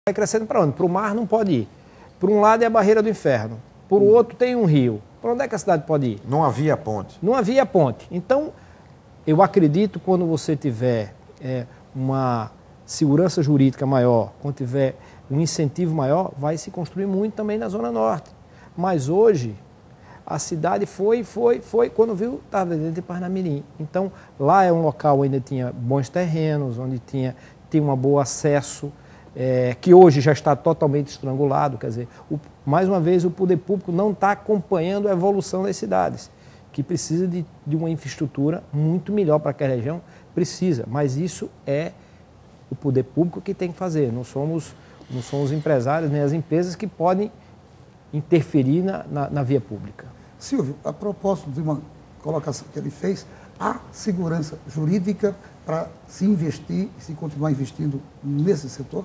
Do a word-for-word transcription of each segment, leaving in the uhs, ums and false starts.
Vai crescendo para onde? Para o mar não pode ir. Por um lado é a barreira do inferno, por hum. outro tem um rio. Para onde é que a cidade pode ir? Não havia ponte. Não havia ponte. Então, eu acredito que quando você tiver é, uma segurança jurídica maior, quando tiver um incentivo maior, vai se construir muito também na Zona Norte. Mas hoje, a cidade foi, foi, foi, quando viu, estava dentro de Parnamirim. Então, lá é um local onde tinha bons terrenos, onde tinha, tinha um bom acesso, é, que hoje já está totalmente estrangulado. Quer dizer, o, mais uma vez, o poder público não está acompanhando a evolução das cidades, que precisa de, de uma infraestrutura muito melhor para aquela região, precisa. Mas isso é o poder público que tem que fazer. Não somos, não somos os empresários nem as empresas que podem interferir na, na, na via pública. Silvio, a propósito de uma colocação que ele fez, há segurança jurídica para se investir e se continuar investindo nesse setor?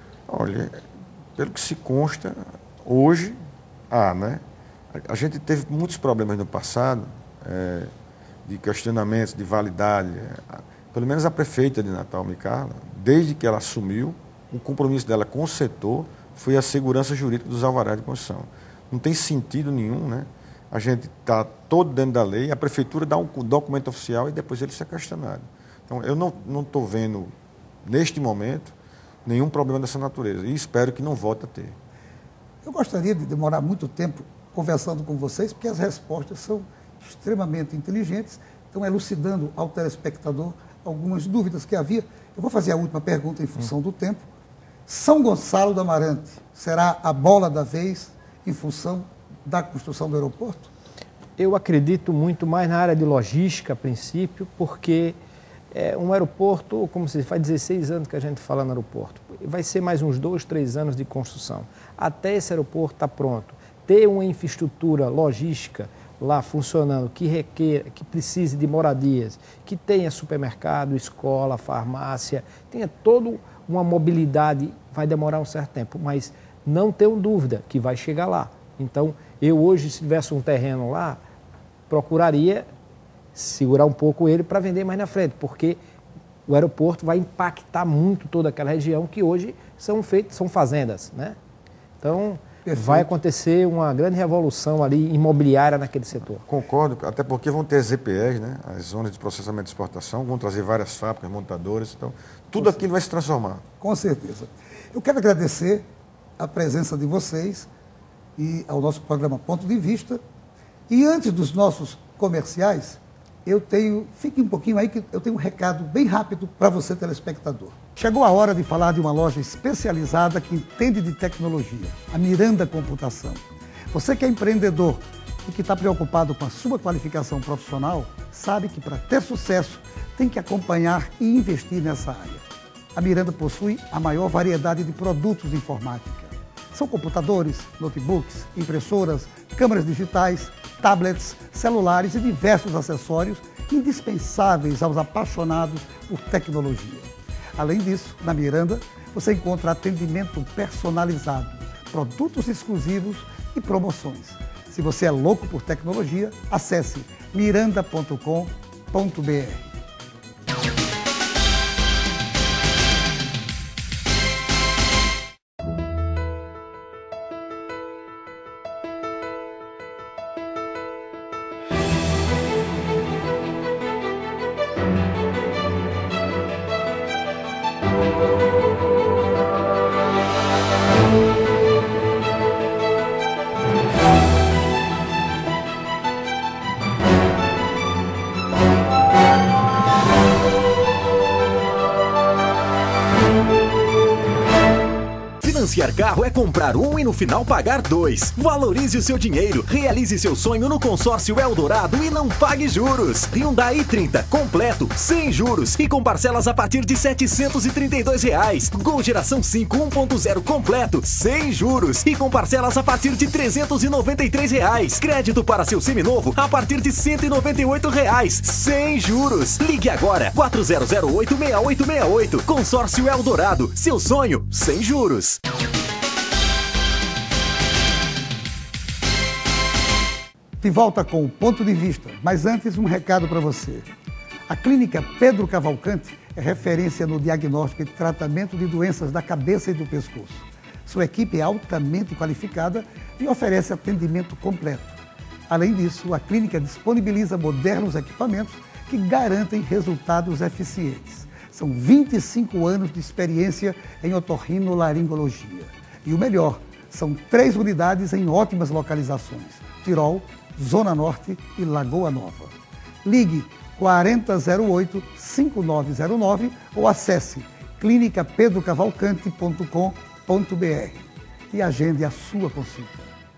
Olha, pelo que se consta, hoje há, né? A gente teve muitos problemas no passado, é, de questionamentos, de validade. Pelo menos a prefeita de Natal, Micarla, desde que ela assumiu, o compromisso dela com o setor foi a segurança jurídica dos alvarás de construção. Não tem sentido nenhum, né? A gente está todo dentro da lei, a prefeitura dá um documento oficial e depois ele ser questionado. Então, eu não estou vendo, neste momento, nenhum problema dessa natureza e espero que não volte a ter. Eu gostaria de demorar muito tempo conversando com vocês, porque as respostas são extremamente inteligentes, estão elucidando ao telespectador algumas dúvidas que havia. Eu vou fazer a última pergunta em função hum. do tempo. São Gonçalo do Amarante será a bola da vez em função da construção do aeroporto? Eu acredito muito mais na área de logística, a princípio, porque é, um aeroporto, como se diz, faz dezesseis anos que a gente fala no aeroporto, vai ser mais uns dois, três anos de construção. Até esse aeroporto estar pronto, ter uma infraestrutura logística lá funcionando, que requer, que precise de moradias, que tenha supermercado, escola, farmácia, tenha toda uma mobilidade, vai demorar um certo tempo, mas não tenho dúvida que vai chegar lá. Então, eu hoje, se tivesse um terreno lá, procuraria segurar um pouco ele para vender mais na frente, porque o aeroporto vai impactar muito toda aquela região que hoje são feitas, são fazendas, né? Então, perfeito, vai acontecer uma grande revolução ali imobiliária naquele setor. Concordo, até porque vão ter Z P Es, né? As zonas de processamento de exportação, vão trazer várias fábricas, montadoras, então tudo aquilo vai se transformar. Com certeza. Eu quero agradecer a presença de vocês e ao nosso programa Ponto de Vista. E antes dos nossos comerciais, eu tenho, fique um pouquinho aí que eu tenho um recado bem rápido para você, telespectador. Chegou a hora de falar de uma loja especializada que entende de tecnologia, a Miranda Computação. Você que é empreendedor e que está preocupado com a sua qualificação profissional, sabe que para ter sucesso tem que acompanhar e investir nessa área. A Miranda possui a maior variedade de produtos de informática. São computadores, notebooks, impressoras, câmeras digitais, tablets, celulares e diversos acessórios indispensáveis aos apaixonados por tecnologia. Além disso, na Miranda, você encontra atendimento personalizado, produtos exclusivos e promoções. Se você é louco por tecnologia, acesse miranda ponto com ponto br. Financiar carro é comprar um e no final pagar dois. Valorize o seu dinheiro, realize seu sonho no consórcio Eldorado e não pague juros. Hyundai i trinta completo, sem juros e com parcelas a partir de setecentos e trinta e dois reais. Gol geração cinco um ponto zero completo, sem juros e com parcelas a partir de trezentos e noventa e três reais. Crédito para seu seminovo a partir de cento e noventa e oito reais, sem juros. Ligue agora, quatro zero zero oito, seis oito seis oito. Consórcio Eldorado, seu sonho sem juros. De volta com o Ponto de Vista, mas antes um recado para você. A Clínica Pedro Cavalcante é referência no diagnóstico e tratamento de doenças da cabeça e do pescoço. Sua equipe é altamente qualificada e oferece atendimento completo. Além disso, a clínica disponibiliza modernos equipamentos que garantem resultados eficientes. São vinte e cinco anos de experiência em otorrinolaringologia. E o melhor, são três unidades em ótimas localizações: Tirol, Zona Norte e Lagoa Nova. Ligue quarenta zero oito, cinco nove zero nove ou acesse clínica pedro cavalcante ponto com ponto br e agende a sua consulta.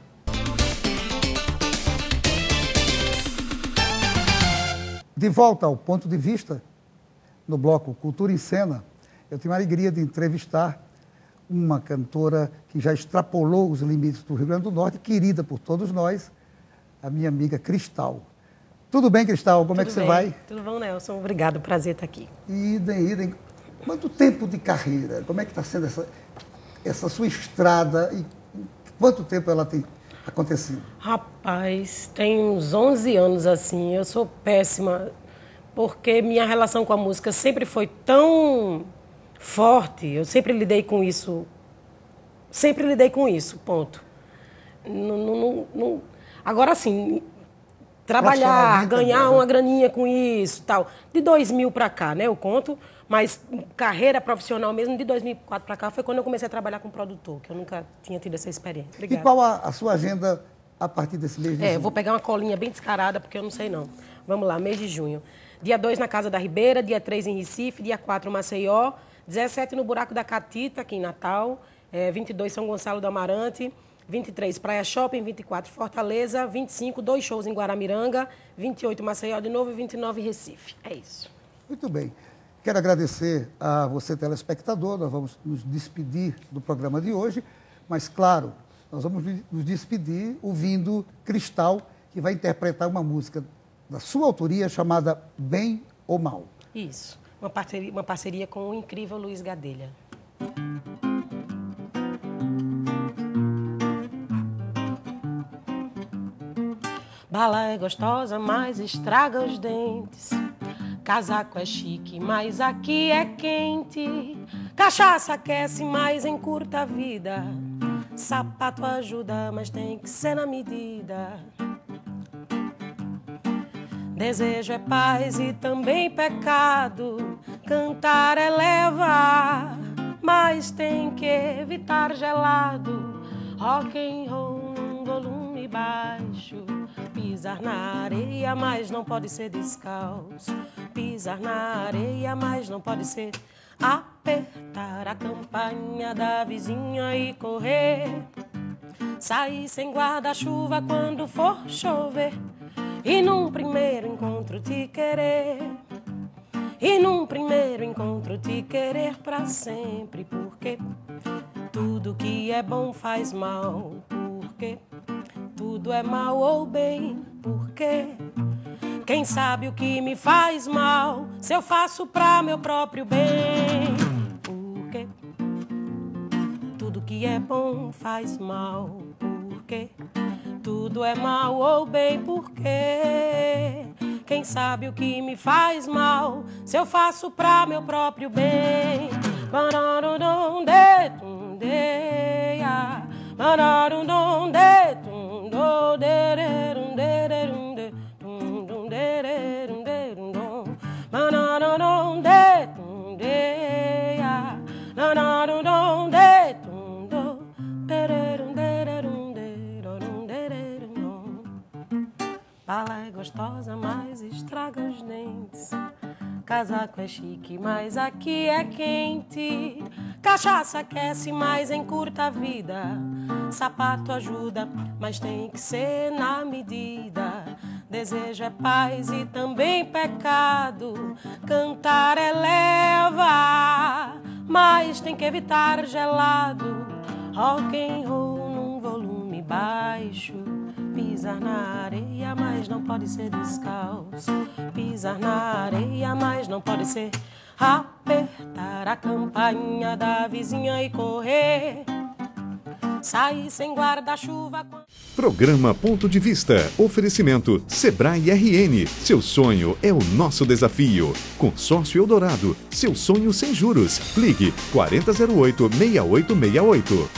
De volta ao Ponto de Vista, no bloco Cultura em Cena, eu tenho a alegria de entrevistar uma cantora que já extrapolou os limites do Rio Grande do Norte, querida por todos nós, a minha amiga Cristal. Tudo bem, Cristal? Como Tudo é que você bem. vai? Tudo bom, Nelson. Obrigado, prazer estar aqui. Idem, idem. Quanto tempo de carreira? Como é que está sendo essa, essa sua estrada e quanto tempo ela tem acontecido? Rapaz, tem uns onze anos assim, eu sou péssima, porque minha relação com a música sempre foi tão forte, eu sempre lidei com isso, sempre lidei com isso, ponto. Não, não, não, agora sim, trabalhar, ganhar uma graninha com isso, tal, de dois mil para cá, né, eu conto, mas carreira profissional mesmo, de dois mil e quatro para cá, foi quando eu comecei a trabalhar com produtor, que eu nunca tinha tido essa experiência. Obrigada. E qual a, a sua agenda a partir desse mês de É, junho? eu vou pegar uma colinha bem descarada, porque eu não sei não. Vamos lá, mês de junho. Dia dois na Casa da Ribeira, dia três em Recife, dia quatro Maceió, dezessete no Buraco da Catita, aqui em Natal, é, vinte e dois São Gonçalo do Amarante, vinte e três Praia Shopping, vinte e quatro Fortaleza, vinte e cinco dois shows em Guaramiranga, vinte e oito Maceió de novo e vinte e nove Recife. É isso. Muito bem. Quero agradecer a você, telespectador. Nós vamos nos despedir do programa de hoje, mas, claro, nós vamos nos despedir ouvindo Cristal, que vai interpretar uma música da sua autoria chamada Bem ou Mal. Isso. Uma parceria, uma parceria com o incrível Luiz Gadelha. Bala é gostosa, mas estraga os dentes. Casaco é chique, mas aqui é quente. Cachaça aquece, mas encurta a vida. Sapato ajuda, mas tem que ser na medida. Desejo é paz e também pecado. Cantar eleva, mas tem que evitar gelado. Rock and roll num volume baixo. Pisar na areia, mas não pode ser descalço. Pisar na areia, mas não pode ser. Apertar a campainha da vizinha e correr. Sair sem guarda-chuva quando for chover. E num primeiro encontro te querer. E num primeiro encontro te querer pra sempre. Porque tudo que é bom faz mal. Porque tudo é mal ou bem. Porque quem sabe o que me faz mal, se eu faço pra meu próprio bem. Porque tudo que é bom faz mal. Porque tudo é mal ou bem. Porque quem sabe o que me faz mal, se eu faço pra meu próprio bem. Bala é gostosa, mas estraga os dentes. Casaco é chique, mas aqui é quente. Cachaça aquece, mas encurta a vida. Sapato ajuda, mas tem que ser na medida. Desejo é paz e também pecado. Cantar eleva, mas tem que evitar gelado. Rock and roll num volume baixo. Pisar na areia, mas não pode ser descalço. Pisar na areia, mas não pode ser. Apertar a campainha da vizinha e correr. Sair sem guarda-chuva. Programa Ponto de Vista. Oferecimento Sebrae R N. Seu sonho é o nosso desafio. Consórcio Eldorado. Seu sonho sem juros. Ligue quarenta zero oito, seis oito seis oito.